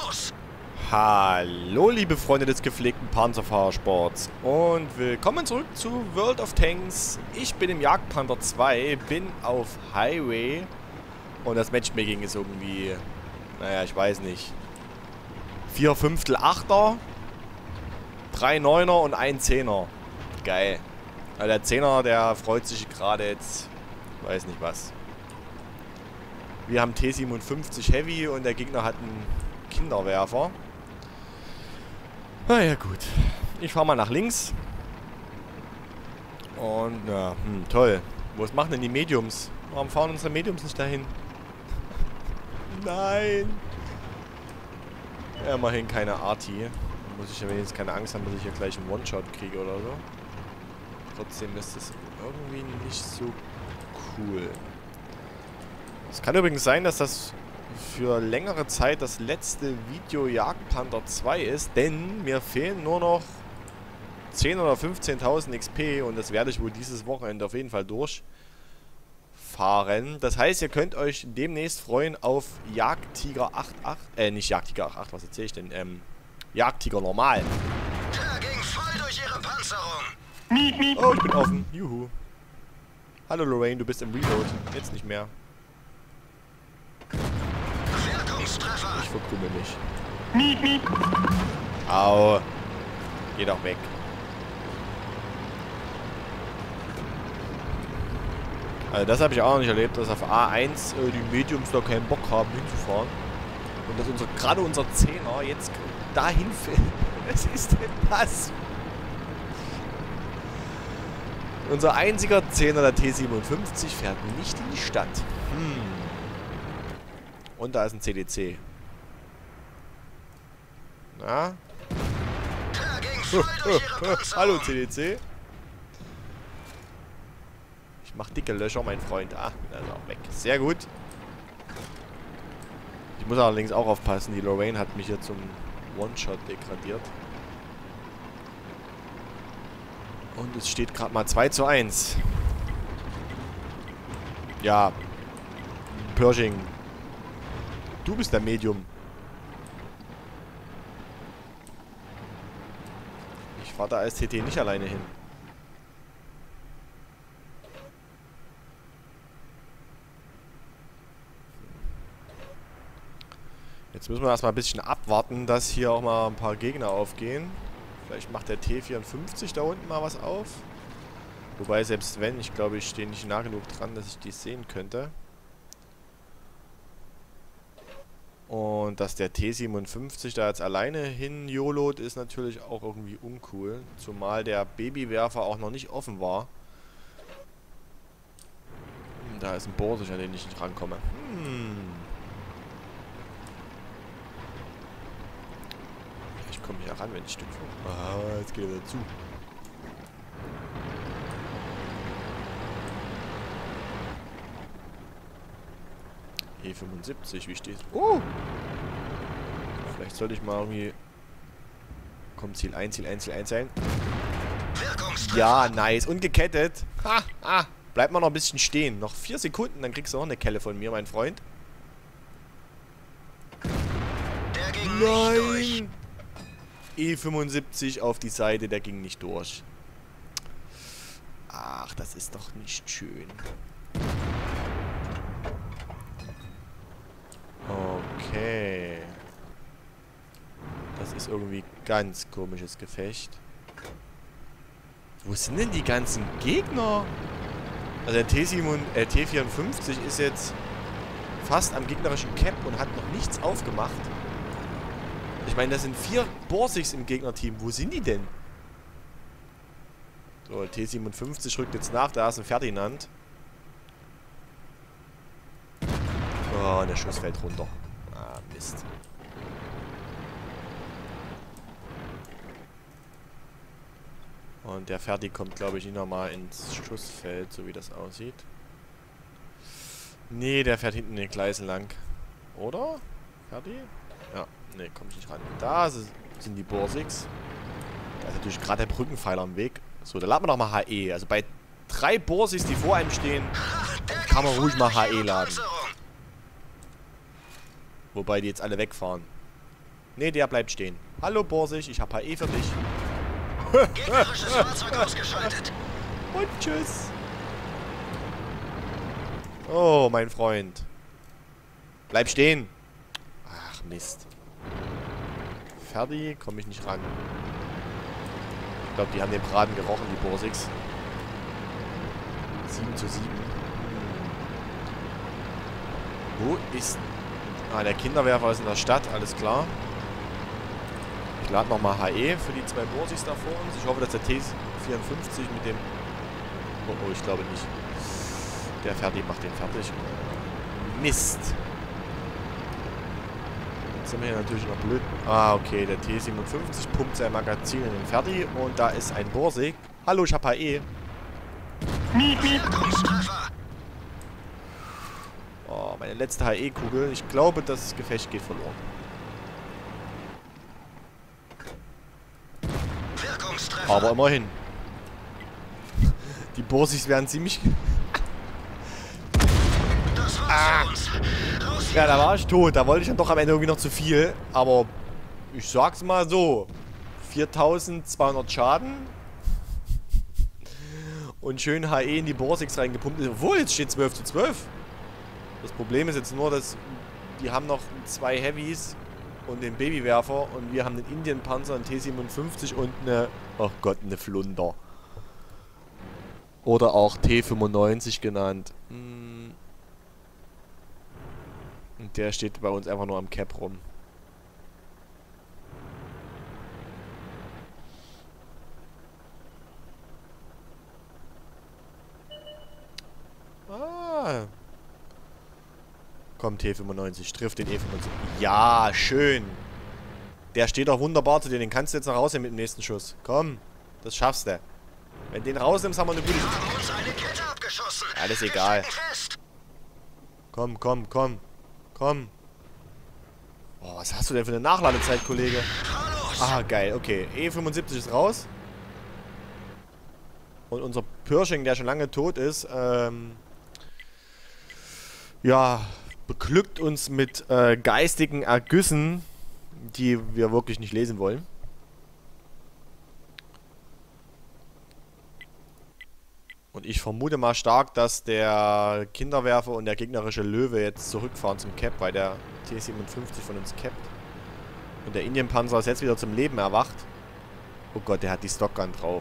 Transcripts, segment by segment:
los! Hallo liebe Freunde des gepflegten Panzerfahrersports und willkommen zurück zu World of Tanks. Ich bin im Jagdpanther 2, bin auf Highway und das Matchmaking ist irgendwie, naja, ich weiß nicht, 4/5 8er, 3 9er und 1 10er. Geil. Also der 10er, der freut sich gerade jetzt, weiß nicht was. Wir haben T57 Heavy und der Gegner hat einen Kinderwerfer. Na ja, gut. Ich fahre mal nach links. Und, ja, toll. Was machen denn die Mediums? Warum fahren unsere Mediums nicht dahin? Nein. Ja, immerhin keine Arti. Da muss ich ja wenigstens keine Angst haben, dass ich hier gleich einen One-Shot kriege oder so. Trotzdem ist das irgendwie nicht so cool. Es kann übrigens sein, dass das für längere Zeit das letzte Video Jagdpanther 2 ist, denn mir fehlen nur noch 10.000 oder 15.000 XP und das werde ich wohl dieses Wochenende auf jeden Fall durchfahren. Das heißt, ihr könnt euch demnächst freuen auf Jagdtiger 8.8, nicht Jagdtiger 8.8, was erzähle ich denn? Jagdtiger normal. Der ging voll durch ihre Panzerung. Oh, ich bin offen. Juhu. Hallo Lorraine, du bist im Reload. Jetzt nicht mehr. Wirkungstreffer. Ich verkrümmel mich. Au. Geh doch weg. Also das habe ich auch noch nicht erlebt, dass auf A1 die Mediums da keinen Bock haben hinzufahren. Und dass gerade unser 10er jetzt dahin fährt. Was ist denn das? Unser einziger 10er, der T57, fährt nicht in die Stadt. Und da ist ein CDC. Na? Der ging voll durch ihre Panzerung. Hallo CDC. Ich mach dicke Löcher, mein Freund. Ah, da ist er auch weg. Sehr gut. Ich muss allerdings auch aufpassen. Die Lorraine hat mich hier zum One-Shot degradiert. Und es steht gerade mal 2:1. Ja. Pershing. Du bist der Medium. Ich fahre da als TT nicht alleine hin. Jetzt müssen wir erstmal ein bisschen abwarten, dass hier auch mal ein paar Gegner aufgehen. Vielleicht macht der T54 da unten mal was auf. Wobei, selbst wenn, ich glaube, ich stehe nicht nah genug dran, dass ich die sehen könnte. Und dass der T57 da jetzt alleine hin YOLOt, ist natürlich auch irgendwie uncool. Zumal der Babywerfer auch noch nicht offen war. Da ist ein Borsig, an den ich nicht rankomme. Ich komme hier ran, wenn ich Stück fahre. Ah, jetzt geht er dazu. E75, wie steht's? Oh! Vielleicht sollte ich mal irgendwie... Komm, Ziel 1, Ziel 1, Ziel 1 sein. Wirkungstreffer. Ja, nice. Und gekettet. Ha! Bleib mal noch ein bisschen stehen. Noch 4 Sekunden, dann kriegst du noch eine Kelle von mir, mein Freund. Der ging nicht durch. E75 auf die Seite, der ging nicht durch. Ach, das ist doch nicht schön. Okay. Das ist irgendwie ganz komisches Gefecht. Wo sind denn die ganzen Gegner? Also der T54 ist jetzt fast am gegnerischen Cap und hat noch nichts aufgemacht. Ich meine, das sind 4 Borsigs im Gegnerteam. Wo sind die denn? So, T57 rückt jetzt nach. Da ist ein Ferdinand. Oh, und der Schuss fällt runter. Ah, Mist. Und der Ferdi kommt, glaube ich, nicht nochmal ins Schussfeld, so wie das aussieht. Nee, der fährt hinten den Gleisen lang. Oder? Ferdi? Ja, nee, komme ich nicht ran. Da sind die Borsigs. Da ist natürlich gerade der Brückenpfeiler am Weg. So, da laden wir doch mal HE. Also bei 3 Borsigs, die vor einem stehen, kann man ruhig mal HE laden. Wobei die jetzt alle wegfahren. Ne, der bleibt stehen. Hallo Borsig, ich habe HE für dich. Gegnerisches Fahrzeug ausgeschaltet. Und tschüss. Oh, mein Freund. Bleib stehen. Ach, Mist. Ferdi, komme ich nicht ran. Ich glaube, die haben den Braten gerochen, die Borsigs. 7:7. Wo ist... Ah, der Kinderwerfer ist in der Stadt, alles klar. Ich lade nochmal HE für die 2 Borsigs da vor uns. Ich hoffe, dass der T54 mit dem... Oh, oh, ich glaube nicht. Der Ferdi macht den fertig. Mist. Jetzt sind wir hier natürlich noch blöd. Ah, okay, der T57 pumpt sein Magazin in den Ferdi und da ist ein Borsig. Hallo, ich habe HE. Wirkungstreffer. Oh, meine letzte HE-Kugel. Ich glaube, das Gefecht geht verloren. Wirkungstreffer. Aber immerhin. Die Borsigs werden ziemlich... Das war's für uns. Raus hier. Ja, da war ich tot. Da wollte ich dann doch am Ende irgendwie noch zu viel. Aber ich sag's mal so. 4200 Schaden. Und schön HE in die Borsigs reingepumpt. Obwohl, jetzt steht 12:12. Das Problem ist jetzt nur, dass die haben noch 2 Heavys und den Babywerfer. Und wir haben den Indienpanzer, einen T57 und eine... Oh Gott, eine Flunder. Oder auch T95 genannt. Und der steht bei uns einfach nur am Cap rum. Ah. Komm, T95, trifft den E95. Ja, schön. Der steht doch wunderbar zu dir. Den kannst du jetzt noch rausnehmen mit dem nächsten Schuss. Komm, das schaffst du. Wenn du den rausnimmst, haben wir eine gute... Wir haben uns eine Kette abgeschossen. Alles Wir egal. stecken fest. Komm, komm, komm. Komm. Oh, was hast du denn für eine Nachladezeit, Kollege? Fahr los. Ah, geil, okay. E75 ist raus. Und unser Pirsching, der schon lange tot ist, ja, beglückt uns mit geistigen Ergüssen, die wir wirklich nicht lesen wollen. Und ich vermute mal stark, dass der Kinderwerfer und der gegnerische Löwe jetzt zurückfahren zum Cap, weil der T57 von uns cappt. Und der Indienpanzer ist jetzt wieder zum Leben erwacht. Oh Gott, der hat die Stockgun drauf.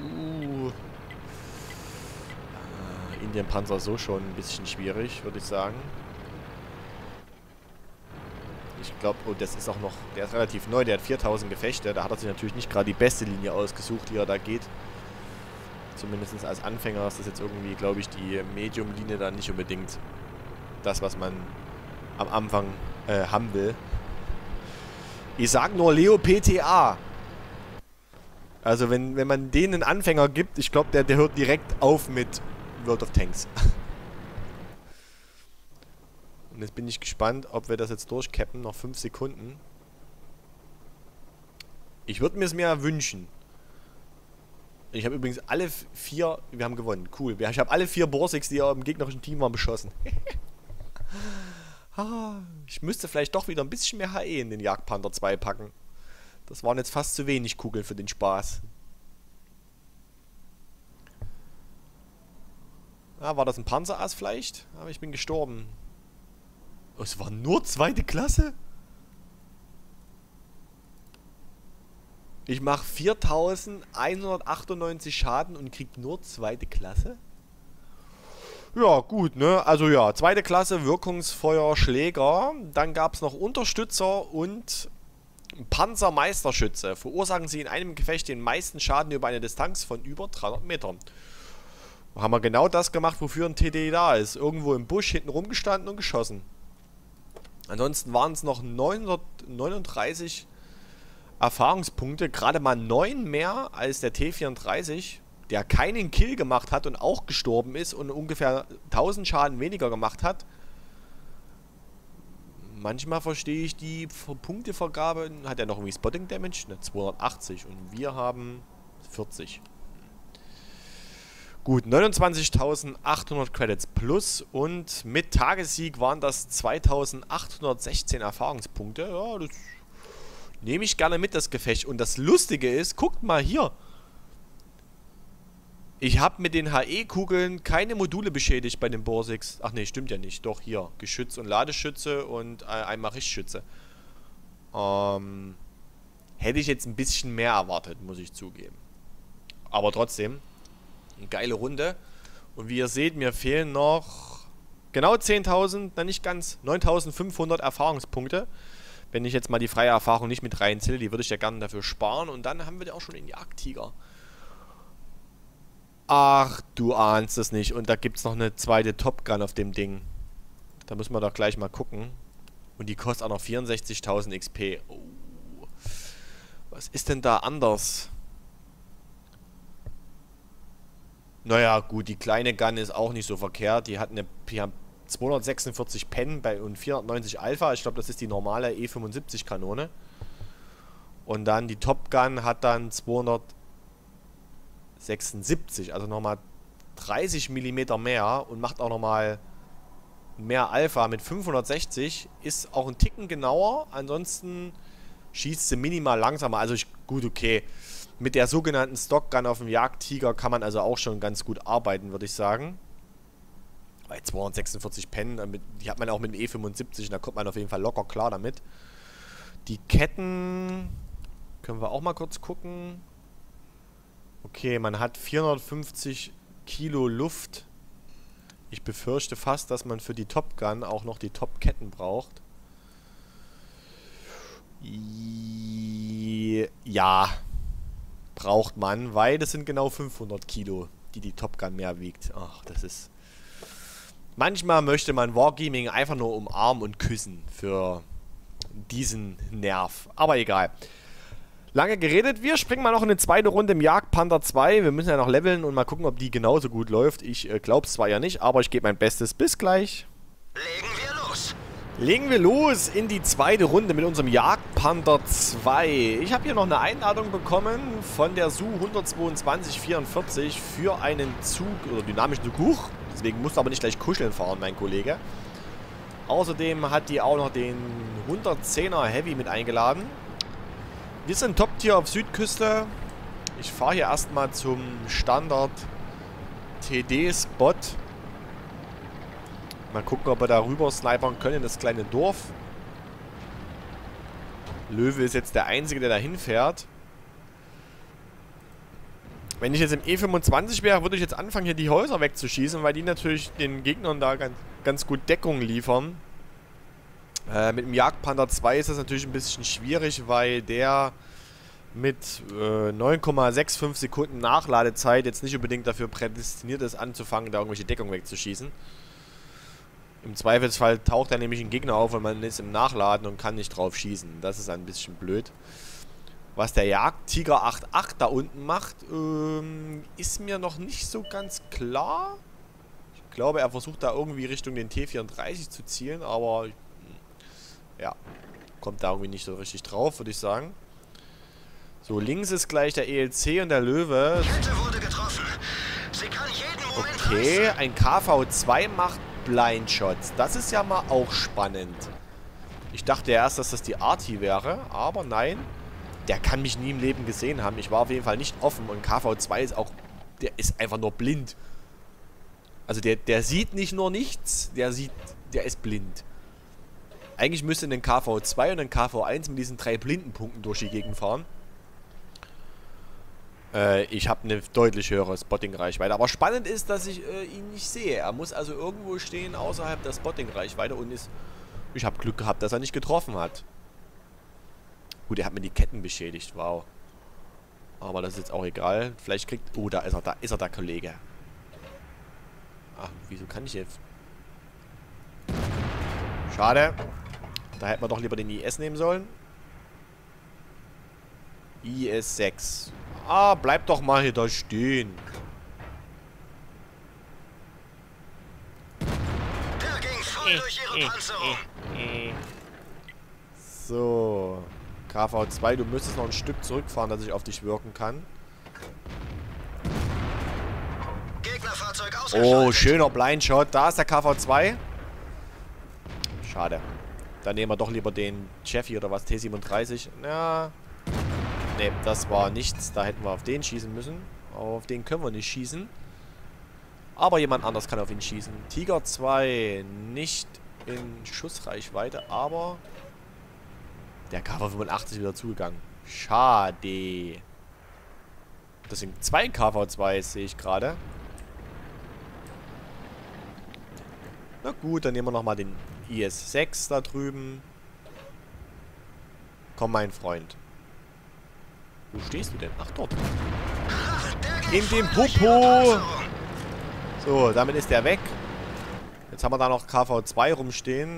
Indienpanzer so schon ein bisschen schwierig, würde ich sagen. Ich glaube, oh, das ist auch noch, der ist relativ neu, der hat 4000 Gefechte. Da hat er sich natürlich nicht gerade die beste Linie ausgesucht, die er da geht. Zumindest als Anfänger ist das jetzt irgendwie, glaube ich, die Medium-Linie da nicht unbedingt das, was man am Anfang haben will. Ich sag nur Leo PTA. Also wenn man denen einen Anfänger gibt, ich glaube, der hört direkt auf mit World of Tanks. Und jetzt bin ich gespannt, ob wir das jetzt durchcappen. Noch 5 Sekunden. Ich würde mir es mir wünschen. Ich habe übrigens alle 4... Wir haben gewonnen. Cool. Ich habe alle 4 Borsigs, die im gegnerischen Team waren, beschossen. Ich müsste vielleicht doch wieder ein bisschen mehr HE in den Jagdpanther 2 packen. Das waren jetzt fast zu wenig Kugeln für den Spaß. Ah, war das ein Panzerass vielleicht? Aber ich bin gestorben. Oh, es war nur 2. Klasse? Ich mache 4198 Schaden und krieg nur 2. Klasse? Ja, gut, ne? Also ja, 2. Klasse, Wirkungsfeuer, Schläger. Dann gab es noch Unterstützer und Panzermeisterschütze. Verursachen sie in einem Gefecht den meisten Schaden über eine Distanz von über 300 Metern. Haben wir genau das gemacht, wofür ein TD da ist. Irgendwo im Busch hinten rumgestanden und geschossen. Ansonsten waren es noch 939 Erfahrungspunkte. Gerade mal 9 mehr als der T34, der keinen Kill gemacht hat und auch gestorben ist und ungefähr 1000 Schaden weniger gemacht hat. Manchmal verstehe ich die Punktevergabe. Hat er noch irgendwie Spotting Damage? Ne, 280 und wir haben 40. Gut, 29.800 Credits plus und mit Tagessieg waren das 2.816 Erfahrungspunkte. Ja, Nehme ich gerne mit, das Gefecht. Und das Lustige ist, guckt mal hier. Ich habe mit den HE-Kugeln keine Module beschädigt bei dem Borsix. Ach nee, stimmt ja nicht. Doch, hier. Geschütz und Ladeschütze und einmal Richtschütze. Hätte ich jetzt ein bisschen mehr erwartet, muss ich zugeben. Aber trotzdem, eine geile Runde. Und wie ihr seht, mir fehlen noch genau 10.000, na nicht ganz, 9.500 Erfahrungspunkte. Wenn ich jetzt mal die freie Erfahrung nicht mit reinzähle, die würde ich ja gerne dafür sparen. Und dann haben wir ja auch schon den Jagdtiger. Ach, du ahnst es nicht. Und da gibt es noch eine zweite Top Gun auf dem Ding. Da müssen wir doch gleich mal gucken. Und die kostet auch noch 64.000 XP. Oh. Was ist denn da anders? Naja, gut, die kleine Gun ist auch nicht so verkehrt. Die hat eine 246 Pen und 490 Alpha. Ich glaube, das ist die normale E75 Kanone. Und dann die Top Gun hat dann 276, also nochmal 30 mm mehr und macht auch nochmal mehr Alpha mit 560. Ist auch ein Ticken genauer, ansonsten schießt sie minimal langsamer. Also gut, okay. Mit der sogenannten Stock Gun auf dem Jagdtiger kann man also auch schon ganz gut arbeiten, würde ich sagen. Bei 246 Pen, die hat man auch mit dem E75, da kommt man auf jeden Fall locker klar damit. Die Ketten können wir auch mal kurz gucken. Okay, man hat 450 Kilo Luft. Ich befürchte fast, dass man für die Top Gun auch noch die Top-Ketten braucht. Ja, braucht man, weil das sind genau 500 Kilo, die Top Gun mehr wiegt. Ach, das ist... Manchmal möchte man Wargaming einfach nur umarmen und küssen für diesen Nerv. Aber egal. Lange geredet, wir springen mal noch in eine zweite Runde im Jagdpanther 2. Wir müssen ja noch leveln und mal gucken, ob die genauso gut läuft. Ich glaube es zwar ja nicht, aber ich gebe mein Bestes. Bis gleich. Legen wir los. Legen wir los in die zweite Runde mit unserem Jagdpanther 2. Ich habe hier noch eine Einladung bekommen von der Su 12244 für einen Zug oder dynamischen Zug. Huch, deswegen musst du aber nicht gleich kuscheln fahren, mein Kollege. Außerdem hat die auch noch den 110er Heavy mit eingeladen. Wir sind Top-Tier auf Südküste. Ich fahre hier erstmal zum Standard TD-Spot. Mal gucken, ob wir da rüber snipern können in das kleine Dorf. Löwe ist jetzt der Einzige, der da hinfährt. Wenn ich jetzt im E25 wäre, würde ich jetzt anfangen, hier die Häuser wegzuschießen, weil die natürlich den Gegnern da ganz gut Deckung liefern. Mit dem Jagdpanther 2 ist das natürlich ein bisschen schwierig, weil der mit 9,65 Sekunden Nachladezeit jetzt nicht unbedingt dafür prädestiniert ist, anzufangen, da irgendwelche Deckung wegzuschießen. Im Zweifelsfall taucht da nämlich ein Gegner auf und man ist im Nachladen und kann nicht drauf schießen. Das ist ein bisschen blöd. Was der Jagdtiger 8.8 da unten macht, ist mir noch nicht so ganz klar. Ich glaube, er versucht da irgendwie Richtung den T34 zu zielen, aber ja, kommt da irgendwie nicht so richtig drauf, würde ich sagen. So, links ist gleich der ELC und der Löwe. Kette wurde getroffen. Sie kann jeden Moment Okay, reißen. ein KV2 macht Blindshots. Das ist ja mal auch spannend. Ich dachte erst, dass das die Arti wäre, aber nein. Der kann mich nie im Leben gesehen haben. Ich war auf jeden Fall nicht offen und KV2 ist auch... Der ist einfach nur blind. Also der sieht nicht nur nichts, der ist blind. Eigentlich müsste ein KV2 und ein KV1 mit diesen 3 Blindenpunkten durch die Gegend fahren. Ich habe eine deutlich höhere Spotting-Reichweite. Aber spannend ist, dass ich ihn nicht sehe. Er muss also irgendwo stehen außerhalb der Spotting-Reichweite und ist... Ich habe Glück gehabt, dass er nicht getroffen hat. Gut, er hat mir die Ketten beschädigt. Wow. Aber das ist jetzt auch egal. Vielleicht kriegt... Oh, da ist er, der Kollege. Ach, wieso kann ich jetzt... Schade. Da hätten wir doch lieber den IS nehmen sollen. IS 6. Ah, bleib doch mal hier da stehen. Der ging voll durch ihre Panzerung. So. KV2, du müsstest noch ein Stück zurückfahren, dass ich auf dich wirken kann. Gegnerfahrzeug ausgeschaltet. Oh, schöner Blindshot. Da ist der KV2. Schade. Dann nehmen wir doch lieber den Chevy oder was, T37. Ja. Ne, das war nichts. Da hätten wir auf den schießen müssen. Auf den können wir nicht schießen. Aber jemand anders kann auf ihn schießen. Tiger 2 nicht in Schussreichweite, aber der KV-85 wieder zugegangen. Schade. Das sind 2 KV-2s, sehe ich gerade. Na gut, dann nehmen wir nochmal den IS-6 da drüben. Komm, mein Freund. Wo stehst du denn? Ach, dort. In dem Popo. So, damit ist der weg. Jetzt haben wir da noch KV-2 rumstehen.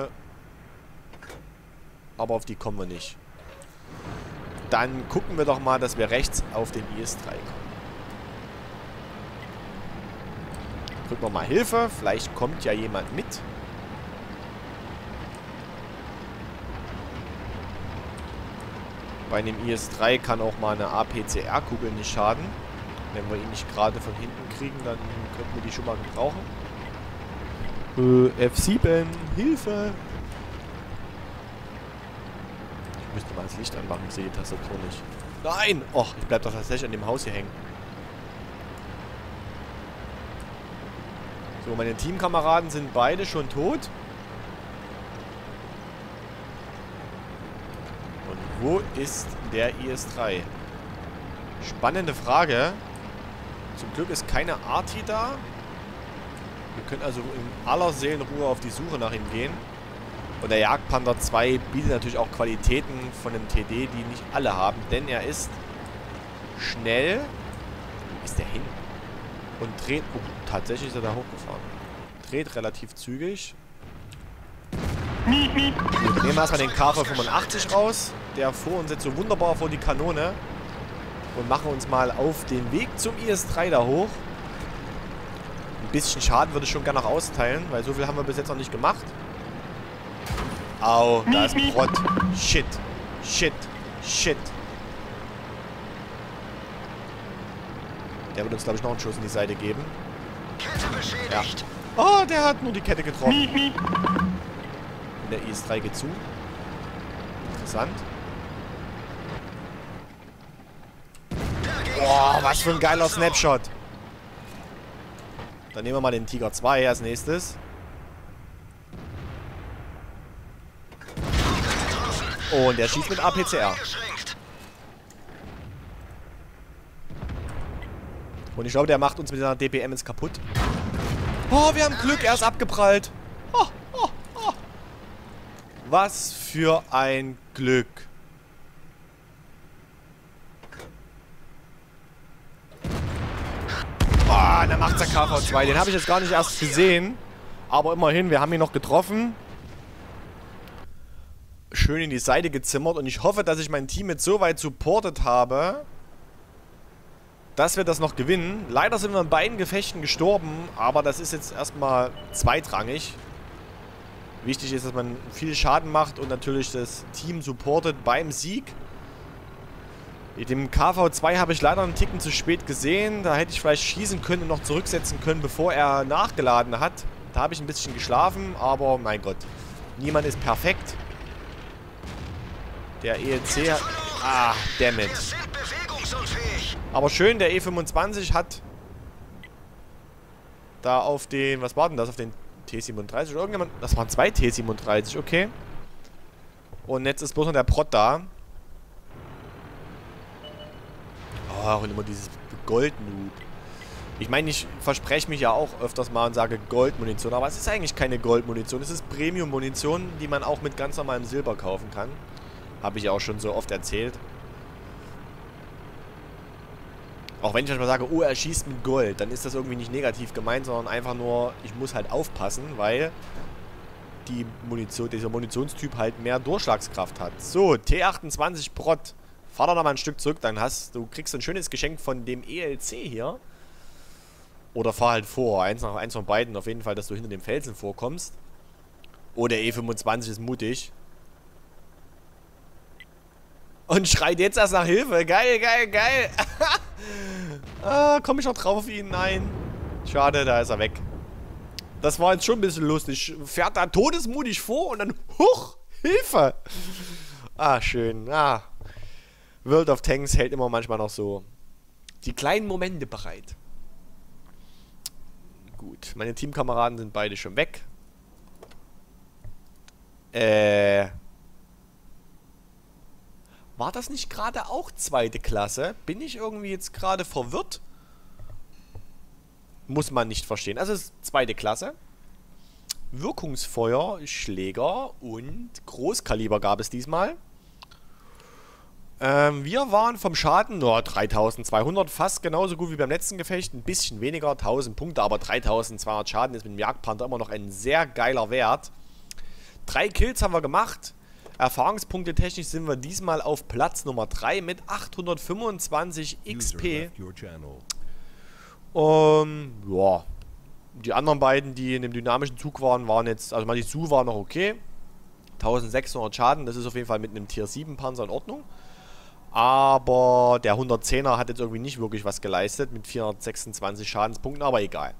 Aber auf die kommen wir nicht. Dann gucken wir doch mal, dass wir rechts auf den IS-3 kommen. Drücken wir mal Hilfe. Vielleicht kommt ja jemand mit. Bei dem IS-3 kann auch mal eine APCR-Kugel nicht schaden. Wenn wir ihn nicht gerade von hinten kriegen, dann könnten wir die schon mal gebrauchen. F7, Hilfe! Ich müsste mal das Licht anmachen, ich sehe die Tastatur nicht. Nein! Och, ich bleib doch tatsächlich an dem Haus hier hängen. So, meine Teamkameraden sind beide schon tot. Und wo ist der IS-3? Spannende Frage. Zum Glück ist keine Arti da. Wir können also in aller Seelenruhe auf die Suche nach ihm gehen. Und der Jagdpanther 2 bietet natürlich auch Qualitäten von einem TD, die nicht alle haben. Denn er ist schnell. Wo ist der hin? Und dreht... Oh, tatsächlich ist er da hochgefahren. Dreht relativ zügig. Gut, nehmen wir erstmal den KV-85 raus. Der fuhr uns jetzt so wunderbar vor die Kanone. Und machen uns mal auf den Weg zum IS-3 da hoch. Ein bisschen Schaden würde ich schon gerne noch austeilen, weil so viel haben wir bis jetzt noch nicht gemacht. Au, da ist ein Prott. Shit. Shit. Shit. Der wird uns, glaube ich, noch einen Schuss in die Seite geben. Kette beschädigt. Ja. Oh, der hat nur die Kette getroffen. Und der IS-3 geht zu. Interessant. Boah, was für ein geiler Snapshot. Dann nehmen wir mal den Tiger 2 als nächstes. Und der schießt mit APCR. Und ich glaube, der macht uns mit seiner DPM jetzt kaputt. Oh, wir haben Glück, er ist abgeprallt. Oh, oh, oh. Was für ein Glück. Oh, da macht der KV-2. Den habe ich jetzt gar nicht erst gesehen. Aber immerhin, wir haben ihn noch getroffen. Schön in die Seite gezimmert. Und ich hoffe, dass ich mein Team jetzt so weit supportet habe, dass wir das noch gewinnen. Leider sind wir in beiden Gefechten gestorben. Aber das ist jetzt erstmal zweitrangig. Wichtig ist, dass man viel Schaden macht und natürlich das Team supportet beim Sieg. Mit dem KV-2 habe ich leider einen Ticken zu spät gesehen. Da hätte ich vielleicht schießen können und noch zurücksetzen können, bevor er nachgeladen hat. Da habe ich ein bisschen geschlafen, aber mein Gott. Niemand ist perfekt. Der ELC hat... Ah, dammit. Aber schön, der E25 hat da auf den... Was war denn das? Auf den T37 oder irgendjemand... Das waren 2 T37, okay. Und jetzt ist bloß noch der Prott da. Oh, und immer dieses Goldloot. Ich meine, ich verspreche mich ja auch öfters mal und sage Goldmunition, aber es ist eigentlich keine Goldmunition. Es ist Premium-Munition, die man auch mit ganz normalem Silber kaufen kann. Habe ich ja auch schon so oft erzählt. Auch wenn ich manchmal sage, oh, er schießt mit Gold, dann ist das irgendwie nicht negativ gemeint, sondern einfach nur, ich muss halt aufpassen, weil die Munition, dieser Munitionstyp halt mehr Durchschlagskraft hat. So, T28 Prott. Fahr doch noch mal ein Stück zurück, dann kriegst du ein schönes Geschenk von dem ELC hier. Oder fahr halt vor, eins von beiden, auf jeden Fall, dass du hinter dem Felsen vorkommst. Oh, der E25 ist mutig. Und schreit jetzt erst nach Hilfe. Geil, geil, geil. Ah, komm ich noch drauf auf ihn? Nein. Schade, da ist er weg. Das war jetzt schon ein bisschen lustig. Fährt da todesmutig vor und dann, huch, Hilfe. Ah, schön. Ah. World of Tanks hält immer manchmal noch so die kleinen Momente bereit. Gut, meine Teamkameraden sind beide schon weg. War das nicht gerade auch zweite Klasse? Bin ich irgendwie jetzt gerade verwirrt? Muss man nicht verstehen. Also es ist zweite Klasse. Wirkungsfeuer, Schläger und Großkaliber gab es diesmal. Wir waren vom Schaden nur 3200, fast genauso gut wie beim letzten Gefecht. Ein bisschen weniger, 1000 Punkte, aber 3200 Schaden ist mit dem Jagdpanther immer noch ein sehr geiler Wert. 3 Kills haben wir gemacht. Erfahrungspunkte technisch sind wir diesmal auf Platz Nummer 3 mit 825 XP. Ja. Die anderen beiden, die in dem dynamischen Zug waren jetzt, also Manitou war noch okay. 1600 Schaden, das ist auf jeden Fall mit einem Tier 7 Panzer in Ordnung. Aber der 110er hat jetzt irgendwie nicht wirklich was geleistet mit 426 Schadenspunkten, aber egal.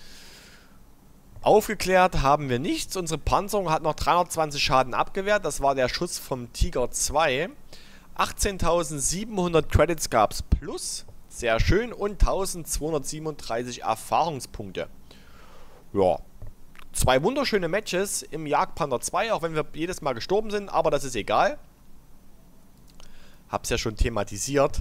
Aufgeklärt haben wir nichts. Unsere Panzerung hat noch 320 Schaden abgewehrt. Das war der Schuss vom Tiger 2. 18.700 Credits gab es plus. Sehr schön. Und 1237 Erfahrungspunkte. Ja. 2 wunderschöne Matches im Jagdpanther 2, auch wenn wir jedes Mal gestorben sind. Aber das ist egal. Hab's ja schon thematisiert.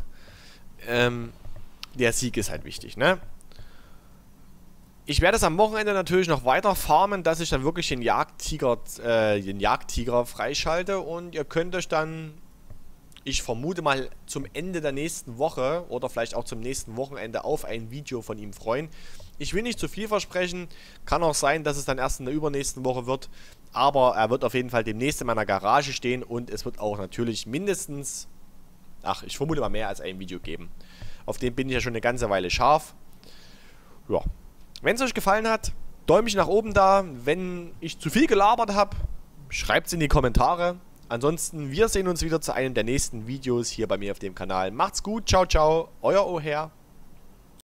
Der Sieg ist halt wichtig, ne? Ich werde es am Wochenende natürlich noch weiter farmen, dass ich dann wirklich den Jagdtiger freischalte. Und ihr könnt euch dann, ich vermute mal, zum Ende der nächsten Woche oder vielleicht auch zum nächsten Wochenende auf ein Video von ihm freuen. Ich will nicht zu viel versprechen. Kann auch sein, dass es dann erst in der übernächsten Woche wird. Aber er wird auf jeden Fall demnächst in meiner Garage stehen. Und es wird auch natürlich mindestens, ich vermute mal mehr als ein Video geben. Auf den bin ich ja schon eine ganze Weile scharf. Ja. Wenn es euch gefallen hat, Däumchen nach oben da. Wenn ich zu viel gelabert habe, schreibt es in die Kommentare. Ansonsten, wir sehen uns wieder zu einem der nächsten Videos hier bei mir auf dem Kanal. Macht's gut, ciao, ciao, euer Oher.